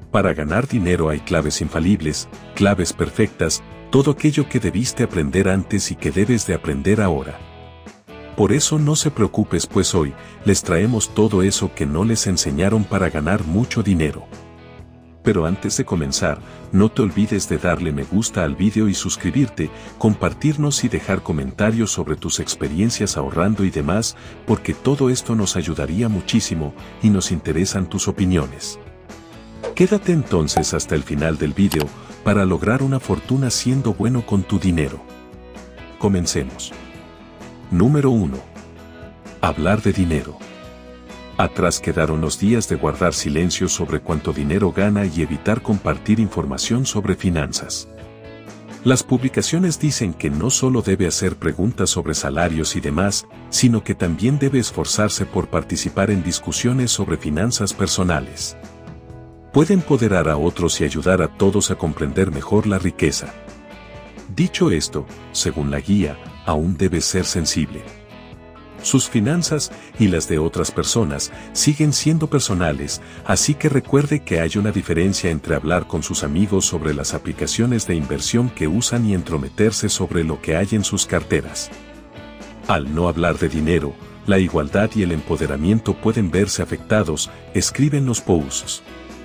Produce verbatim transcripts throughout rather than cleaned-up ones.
Para ganar dinero hay claves infalibles, claves perfectas, todo aquello que debiste aprender antes y que debes de aprender ahora. Por eso no se preocupes, pues hoy les traemos todo eso que no les enseñaron para ganar mucho dinero. Pero antes de comenzar, no te olvides de darle me gusta al video y suscribirte, compartirnos y dejar comentarios sobre tus experiencias ahorrando y demás, porque todo esto nos ayudaría muchísimo y nos interesan tus opiniones. Quédate entonces hasta el final del video para lograr una fortuna siendo bueno con tu dinero. Comencemos. Número uno. Hablar de dinero. Atrás quedaron los días de guardar silencio sobre cuánto dinero gana y evitar compartir información sobre finanzas. Las publicaciones dicen que no solo debe hacer preguntas sobre salarios y demás, sino que también debe esforzarse por participar en discusiones sobre finanzas personales. Puede empoderar a otros y ayudar a todos a comprender mejor la riqueza. Dicho esto, según la guía, aún debe ser sensible. Sus finanzas y las de otras personas siguen siendo personales, así que recuerde que hay una diferencia entre hablar con sus amigos sobre las aplicaciones de inversión que usan y entrometerse sobre lo que hay en sus carteras. Al no hablar de dinero, la igualdad y el empoderamiento pueden verse afectados, escriben los posts.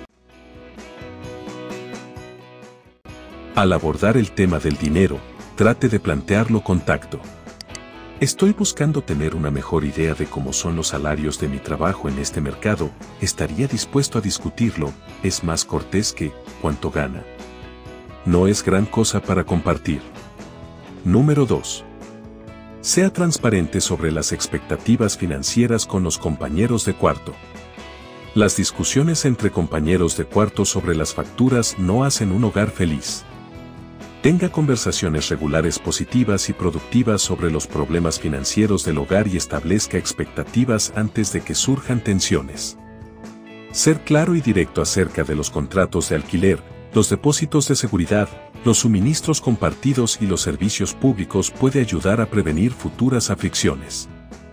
Al abordar el tema del dinero, trate de plantearlo con tacto. Estoy buscando tener una mejor idea de cómo son los salarios de mi trabajo en este mercado, estaría dispuesto a discutirlo, es más cortés que ¿cuánto gana? No es gran cosa para compartir. Número dos. Sea transparente sobre las expectativas financieras con los compañeros de cuarto. Las discusiones entre compañeros de cuarto sobre las facturas no hacen un hogar feliz. Tenga conversaciones regulares positivas y productivas sobre los problemas financieros del hogar y establezca expectativas antes de que surjan tensiones. Ser claro y directo acerca de los contratos de alquiler, los depósitos de seguridad, los suministros compartidos y los servicios públicos puede ayudar a prevenir futuras aflicciones.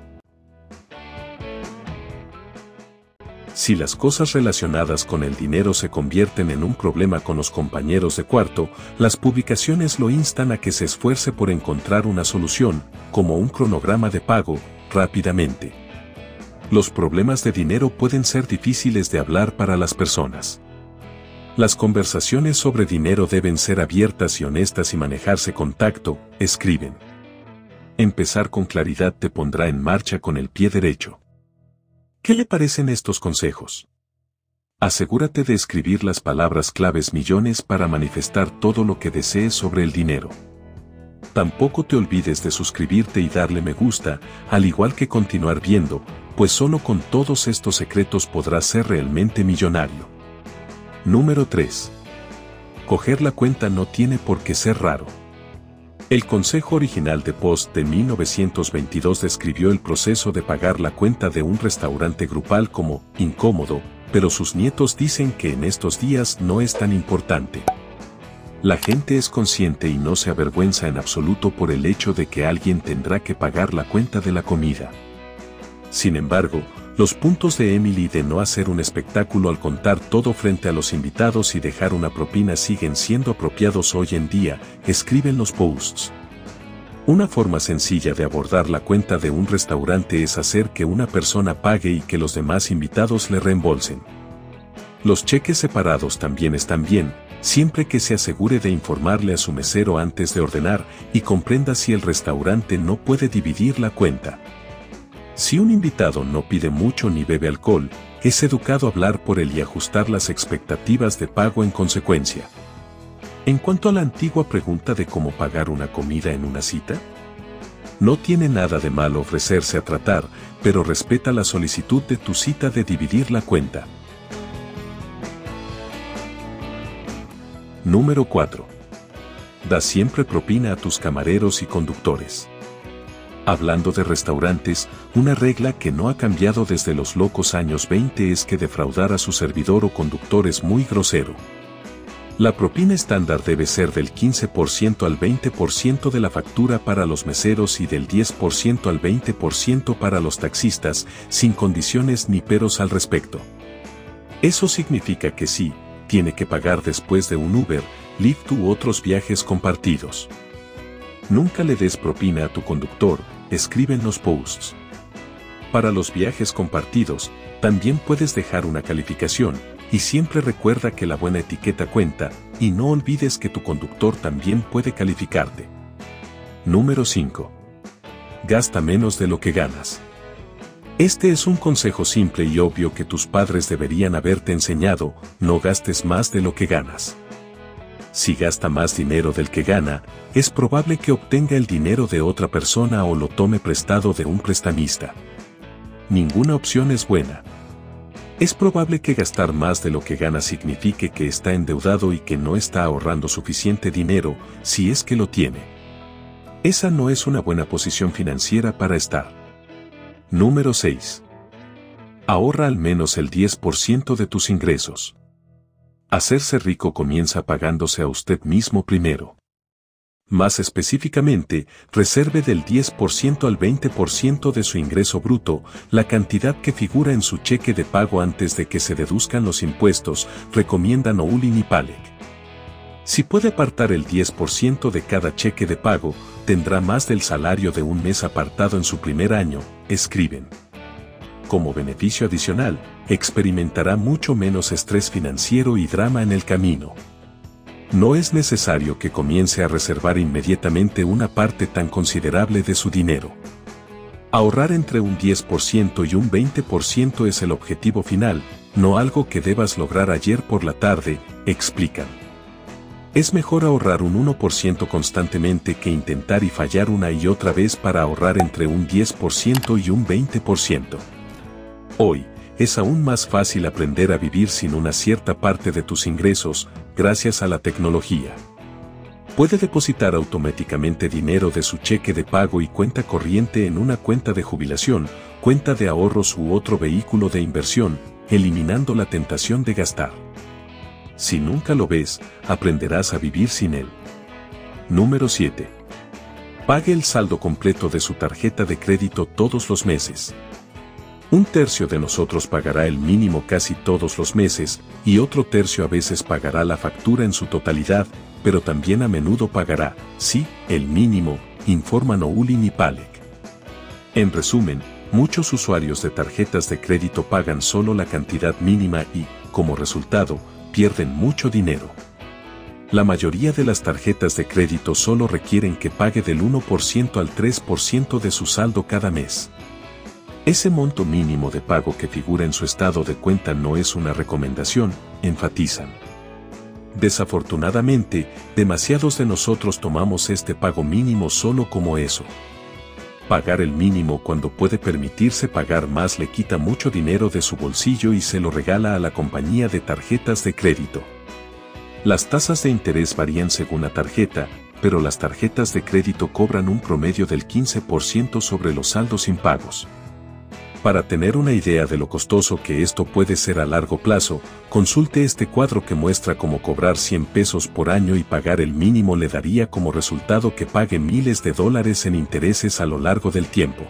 Si las cosas relacionadas con el dinero se convierten en un problema con los compañeros de cuarto, las publicaciones lo instan a que se esfuerce por encontrar una solución, como un cronograma de pago, rápidamente. Los problemas de dinero pueden ser difíciles de hablar para las personas. Las conversaciones sobre dinero deben ser abiertas y honestas y manejarse con tacto, escriben. Empezar con claridad te pondrá en marcha con el pie derecho. ¿Qué le parecen estos consejos? Asegúrate de escribir las palabras claves millones para manifestar todo lo que desees sobre el dinero. Tampoco te olvides de suscribirte y darle me gusta, al igual que continuar viendo, pues solo con todos estos secretos podrás ser realmente millonario. Número tres. Coger la cuenta no tiene por qué ser raro. El consejo original de Post de mil novecientos veintidós describió el proceso de pagar la cuenta de un restaurante grupal como incómodo, pero sus nietos dicen que en estos días no es tan importante. La gente es consciente y no se avergüenza en absoluto por el hecho de que alguien tendrá que pagar la cuenta de la comida. Sin embargo, los puntos de Emily de no hacer un espectáculo al contar todo frente a los invitados y dejar una propina siguen siendo apropiados hoy en día, escriben los posts. Una forma sencilla de abordar la cuenta de un restaurante es hacer que una persona pague y que los demás invitados le reembolsen. Los cheques separados también están bien, siempre que se asegure de informarle a su mesero antes de ordenar y comprenda si el restaurante no puede dividir la cuenta. Si un invitado no pide mucho ni bebe alcohol, es educado hablar por él y ajustar las expectativas de pago en consecuencia. En cuanto a la antigua pregunta de cómo pagar una comida en una cita, no tiene nada de malo ofrecerse a tratar, pero respeta la solicitud de tu cita de dividir la cuenta. Número cuatro. Da siempre propina a tus camareros y conductores. Hablando de restaurantes, una regla que no ha cambiado desde los locos años veinte es que defraudar a su servidor o conductor es muy grosero. La propina estándar debe ser del quince por ciento al veinte por ciento de la factura para los meseros y del diez por ciento al veinte por ciento para los taxistas, sin condiciones ni peros al respecto. Eso significa que si tiene que pagar después de un Uber, Lyft u otros viajes compartidos. Nunca le des propina a tu conductor, escribe en los posts. Para los viajes compartidos, también puedes dejar una calificación, y siempre recuerda que la buena etiqueta cuenta, y no olvides que tu conductor también puede calificarte. Número cinco. Gasta menos de lo que ganas. Este es un consejo simple y obvio que tus padres deberían haberte enseñado: no gastes más de lo que ganas. Si gasta más dinero del que gana, es probable que obtenga el dinero de otra persona o lo tome prestado de un prestamista. Ninguna opción es buena. Es probable que gastar más de lo que gana signifique que está endeudado y que no está ahorrando suficiente dinero, si es que lo tiene. Esa no es una buena posición financiera para estar. Número seis. Ahorra al menos el diez por ciento de tus ingresos. Hacerse rico comienza pagándose a usted mismo primero. Más específicamente, reserve del diez por ciento al veinte por ciento de su ingreso bruto, la cantidad que figura en su cheque de pago antes de que se deduzcan los impuestos, recomiendan Oulin y Palek. Si puede apartar el diez por ciento de cada cheque de pago, tendrá más del salario de un mes apartado en su primer año, escriben. Como beneficio adicional, experimentará mucho menos estrés financiero y drama en el camino. No es necesario que comience a reservar inmediatamente una parte tan considerable de su dinero. Ahorrar entre un diez por ciento y un veinte por ciento es el objetivo final, no algo que debas lograr ayer por la tarde, explican. Es mejor ahorrar un uno por ciento constantemente que intentar y fallar una y otra vez para ahorrar entre un diez por ciento y un veinte por ciento. Hoy, es aún más fácil aprender a vivir sin una cierta parte de tus ingresos, gracias a la tecnología. Puede depositar automáticamente dinero de su cheque de pago y cuenta corriente en una cuenta de jubilación, cuenta de ahorros u otro vehículo de inversión, eliminando la tentación de gastar. Si nunca lo ves, aprenderás a vivir sin él. Número siete. Pague el saldo completo de su tarjeta de crédito todos los meses. Un tercio de nosotros pagará el mínimo casi todos los meses, y otro tercio a veces pagará la factura en su totalidad, pero también a menudo pagará, sí, el mínimo, informan Oulin y Palek. En resumen, muchos usuarios de tarjetas de crédito pagan solo la cantidad mínima y, como resultado, pierden mucho dinero. La mayoría de las tarjetas de crédito solo requieren que pague del uno por ciento al tres por ciento de su saldo cada mes. Ese monto mínimo de pago que figura en su estado de cuenta no es una recomendación, enfatizan. Desafortunadamente, demasiados de nosotros tomamos este pago mínimo solo como eso. Pagar el mínimo cuando puede permitirse pagar más le quita mucho dinero de su bolsillo y se lo regala a la compañía de tarjetas de crédito. Las tasas de interés varían según la tarjeta, pero las tarjetas de crédito cobran un promedio del quince por ciento sobre los saldos impagos. Para tener una idea de lo costoso que esto puede ser a largo plazo, consulte este cuadro que muestra cómo cobrar cien pesos por año y pagar el mínimo le daría como resultado que pague miles de dólares en intereses a lo largo del tiempo.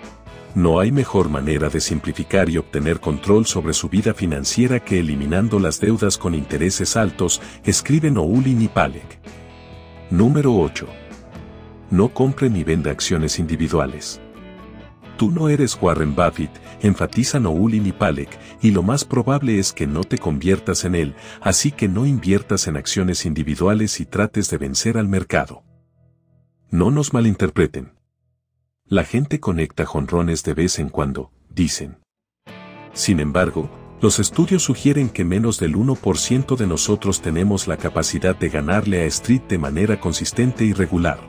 No hay mejor manera de simplificar y obtener control sobre su vida financiera que eliminando las deudas con intereses altos, escriben Oulin y Palek. Número ocho. No compre ni venda acciones individuales. Tú no eres Warren Buffett, enfatizan Oulin y Palek, y lo más probable es que no te conviertas en él, así que no inviertas en acciones individuales y trates de vencer al mercado. No nos malinterpreten. La gente conecta jonrones de vez en cuando, dicen. Sin embargo, los estudios sugieren que menos del uno por ciento de nosotros tenemos la capacidad de ganarle a Street de manera consistente y regular.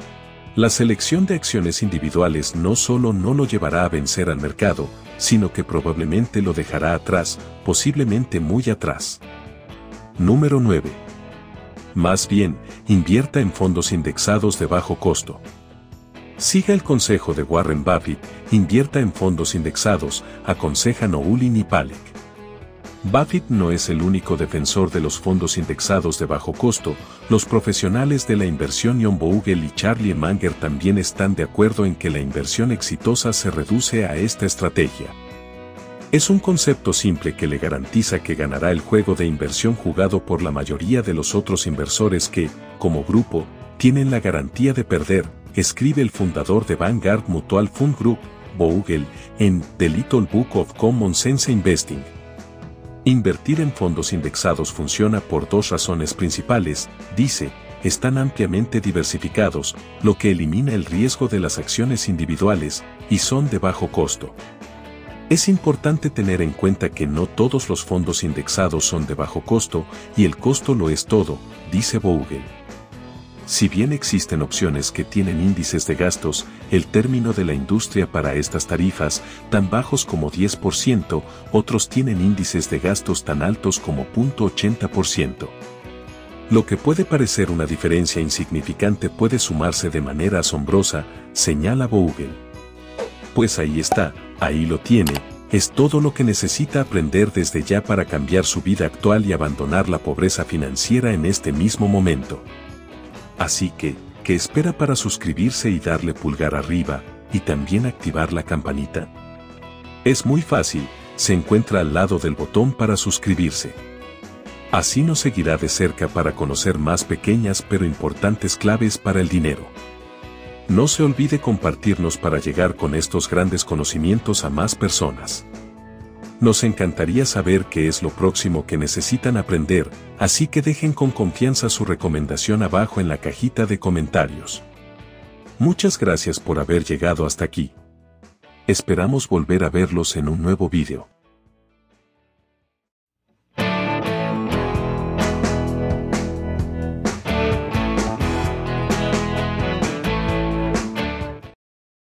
La selección de acciones individuales no solo no lo llevará a vencer al mercado, sino que probablemente lo dejará atrás, posiblemente muy atrás. Número nueve. Más bien, invierta en fondos indexados de bajo costo. Siga el consejo de Warren Buffett, invierta en fondos indexados, aconsejan Oulin y Palek. Buffett no es el único defensor de los fondos indexados de bajo costo, los profesionales de la inversión John Bogle y Charlie Munger también están de acuerdo en que la inversión exitosa se reduce a esta estrategia. Es un concepto simple que le garantiza que ganará el juego de inversión jugado por la mayoría de los otros inversores que, como grupo, tienen la garantía de perder, escribe el fundador de Vanguard Mutual Fund Group, Bogle, en The Little Book of Common Sense Investing. Invertir en fondos indexados funciona por dos razones principales, dice, están ampliamente diversificados, lo que elimina el riesgo de las acciones individuales, y son de bajo costo. Es importante tener en cuenta que no todos los fondos indexados son de bajo costo, y el costo lo es todo, dice Bogle. Si bien existen opciones que tienen índices de gastos, el término de la industria para estas tarifas, tan bajos como diez por ciento, otros tienen índices de gastos tan altos como cero punto ochenta por ciento. Lo que puede parecer una diferencia insignificante puede sumarse de manera asombrosa, señala Bogle. Pues ahí está, ahí lo tiene, es todo lo que necesita aprender desde ya para cambiar su vida actual y abandonar la pobreza financiera en este mismo momento. Así que, ¿qué espera para suscribirse y darle pulgar arriba, y también activar la campanita? Es muy fácil, se encuentra al lado del botón para suscribirse. Así nos seguirá de cerca para conocer más pequeñas pero importantes claves para el dinero. No se olvide compartirnos para llegar con estos grandes conocimientos a más personas. Nos encantaría saber qué es lo próximo que necesitan aprender, así que dejen con confianza su recomendación abajo en la cajita de comentarios. Muchas gracias por haber llegado hasta aquí. Esperamos volver a verlos en un nuevo vídeo.